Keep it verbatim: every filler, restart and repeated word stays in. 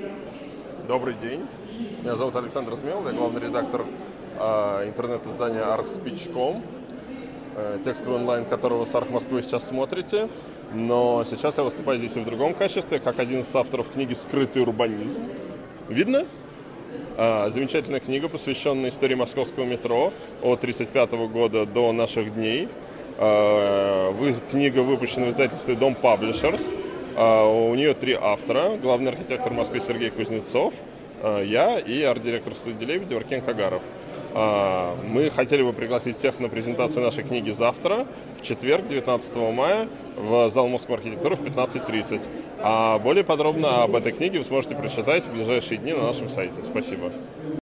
Добрый день. Меня зовут Александр Смел, я главный редактор э, интернет-издания арк спич точка ком, э, текстовый онлайн, которого с Арк Москвы сейчас смотрите. Но сейчас я выступаю здесь и в другом качестве, как один из авторов книги «Скрытый урбанизм». Видно? Э, замечательная книга, посвященная истории московского метро от тридцать пятого года до наших дней. Э, вы, книга выпущена в издательстве Дом Паблишерс. Uh, у нее три автора. Главный архитектор Москвы Сергей Кузнецов, uh, я и арт-директор студии Лебедев Аркен Кагаров. Uh, мы хотели бы пригласить всех на презентацию нашей книги завтра, в четверг, девятнадцатого мая, в зал Московской архитектуры в пятнадцать тридцать. А более подробно об этой книге вы сможете прочитать в ближайшие дни на нашем сайте. Спасибо.